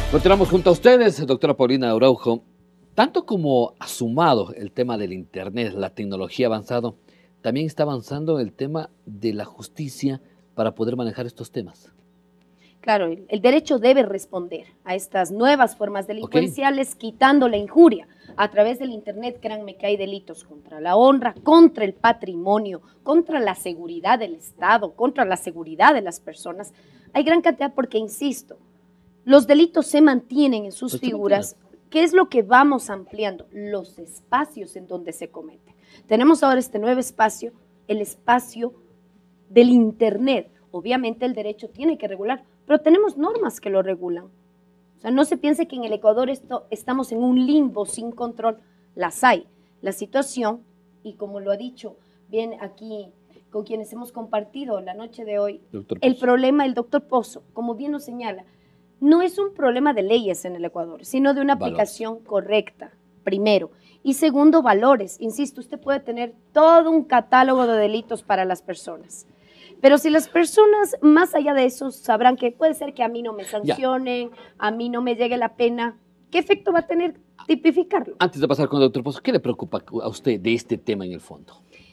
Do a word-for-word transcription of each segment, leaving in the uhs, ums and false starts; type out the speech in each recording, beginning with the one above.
Continuamos junto a ustedes, doctora Paulina Araujo. Tanto como ha sumado el tema del Internet, la tecnología ha avanzado, también está avanzando el tema de la justicia para poder manejar estos temas. Claro, el, el derecho debe responder a estas nuevas formas delincuenciales, okay, quitando la injuria. A través del Internet, créanme que hay delitos contra la honra, contra el patrimonio, contra la seguridad del Estado, contra la seguridad de las personas. Hay gran cantidad porque, insisto, los delitos se mantienen en sus figuras. ¿Qué es lo que vamos ampliando? Los espacios en donde se comete. Tenemos ahora este nuevo espacio, el espacio del Internet. Obviamente el derecho tiene que regular, pero tenemos normas que lo regulan. O sea, no se piense que en el Ecuador esto, estamos en un limbo sin control. Las hay. La situación, y como lo ha dicho bien aquí con quienes hemos compartido la noche de hoy, el problema, el doctor Pozo, como bien nos señala, no es un problema de leyes en el Ecuador, sino de una aplicación valores. correcta, primero. Y segundo, valores. Insisto, usted puede tener todo un catálogo de delitos para las personas. Pero si las personas, más allá de eso, sabrán que puede ser que a mí no me sancionen, ya. a mí no me llegue la pena, ¿qué efecto va a tener tipificarlo? Antes de pasar con el doctor Pozo, ¿qué le preocupa a usted de este tema en el fondo?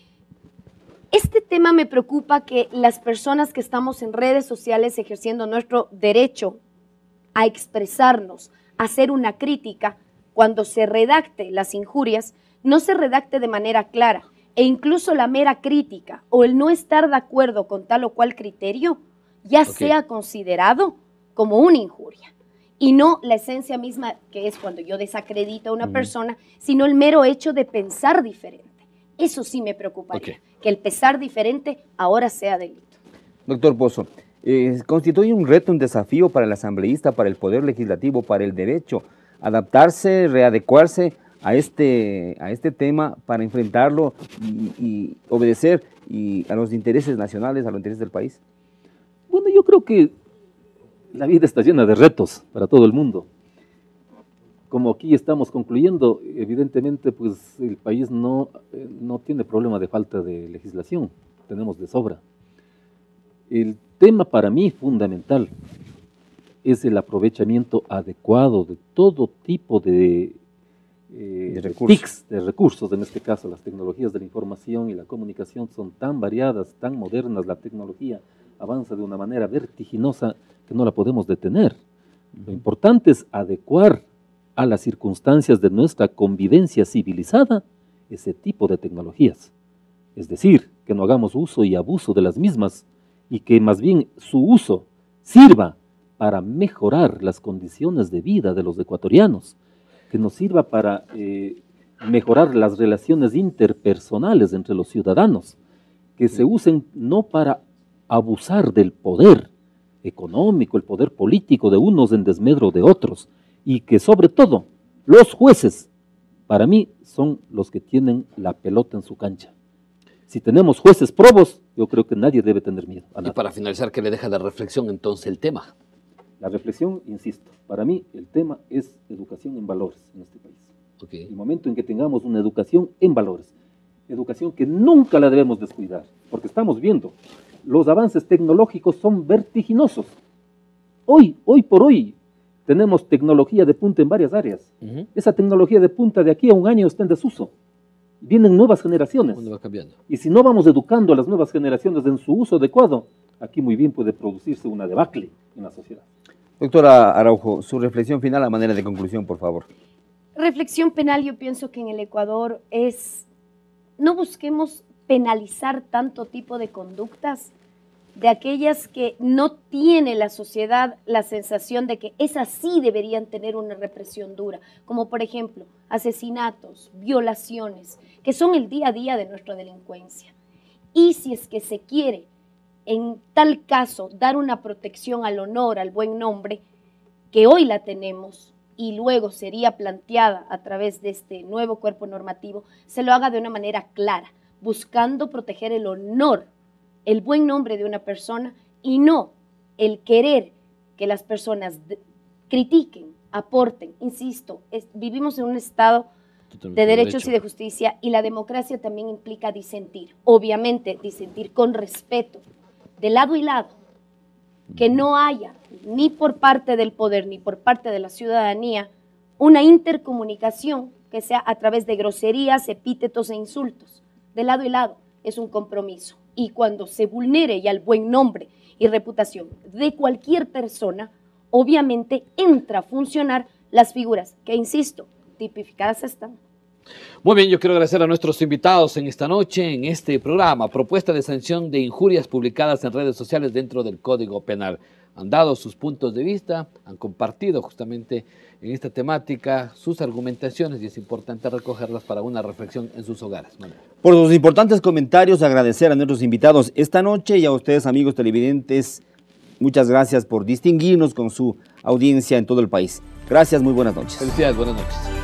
Este tema me preocupa que las personas que estamos en redes sociales ejerciendo nuestro derecho a expresarnos, a hacer una crítica, cuando se redacte las injurias, no se redacte de manera clara, e incluso la mera crítica o el no estar de acuerdo con tal o cual criterio ya okay. sea considerado como una injuria. Y no la esencia misma, que es cuando yo desacredito a una mm. persona, sino el mero hecho de pensar diferente. Eso sí me preocuparía, okay. que el pensar diferente ahora sea delito. Doctor Pozo, eh, ¿constituye un reto, un desafío para el asambleísta, para el Poder Legislativo, para el derecho, adaptarse, readecuarse a este, a este tema para enfrentarlo y, y obedecer y a los intereses nacionales, a los intereses del país? Bueno, yo creo que la vida está llena de retos para todo el mundo. Como aquí estamos concluyendo, evidentemente pues el país no, eh, no tiene problema de falta de legislación, tenemos de sobra. El tema para mí fundamental es el aprovechamiento adecuado de todo tipo de, eh, de, recursos. de T I Cs, de recursos, en este caso las tecnologías de la información y la comunicación son tan variadas, tan modernas, la tecnología avanza de una manera vertiginosa que no la podemos detener. Lo importante es adecuar a las circunstancias de nuestra convivencia civilizada ese tipo de tecnologías. Es decir, que no hagamos uso y abuso de las mismas y que más bien su uso sirva para mejorar las condiciones de vida de los ecuatorianos, que nos sirva para eh, mejorar las relaciones interpersonales entre los ciudadanos, que se usen no para abusar del poder económico, el poder político de unos en desmedro de otros, y que sobre todo los jueces, para mí, son los que tienen la pelota en su cancha. Si tenemos jueces probos, yo creo que nadie debe tener miedo a nada. Y para finalizar, ¿qué le deja de reflexión entonces el tema? La reflexión, insisto, para mí el tema es educación en valores en este país. Okay. El momento en que tengamos una educación en valores, educación que nunca la debemos descuidar, porque estamos viendo, los avances tecnológicos son vertiginosos. Hoy, hoy por hoy, tenemos tecnología de punta en varias áreas. Uh-huh. Esa tecnología de punta de aquí a un año está en desuso. Vienen nuevas generaciones. Va cambiando. Y si no vamos educando a las nuevas generaciones en su uso adecuado, aquí muy bien puede producirse una debacle en la sociedad. Doctora Araujo, su reflexión final a manera de conclusión, por favor. Reflexión penal, yo pienso que en el Ecuador es, no busquemos penalizar tanto tipo de conductas, de aquellas que no tiene la sociedad la sensación de que esas sí deberían tener una represión dura, como por ejemplo asesinatos, violaciones, que son el día a día de nuestra delincuencia. Y si es que se quiere, en tal caso, dar una protección al honor, al buen nombre, que hoy la tenemos y luego sería planteada a través de este nuevo cuerpo normativo, se lo haga de una manera clara, buscando proteger el honor, el buen nombre de una persona y no el querer que las personas critiquen, aporten. Insisto, es, vivimos en un estado Totalmente de derechos derecho. y de justicia y la democracia también implica disentir. Obviamente, disentir con respeto, de lado y lado, que no haya ni por parte del poder ni por parte de la ciudadanía una intercomunicación que sea a través de groserías, epítetos e insultos. De lado y lado es un compromiso. Y cuando se vulnere ya el buen nombre y reputación de cualquier persona, obviamente entra a funcionar las figuras que, insisto, tipificadas están. Muy bien, yo quiero agradecer a nuestros invitados en esta noche, en este programa, propuesta de sanción de injurias publicadas en redes sociales dentro del Código Penal. Han dado sus puntos de vista, han compartido justamente en esta temática sus argumentaciones y es importante recogerlas para una reflexión en sus hogares. Manuel. Por sus importantes comentarios, agradecer a nuestros invitados esta noche y a ustedes, amigos televidentes, muchas gracias por distinguirnos con su audiencia en todo el país. Gracias, muy buenas noches. Felicidades, buenas noches.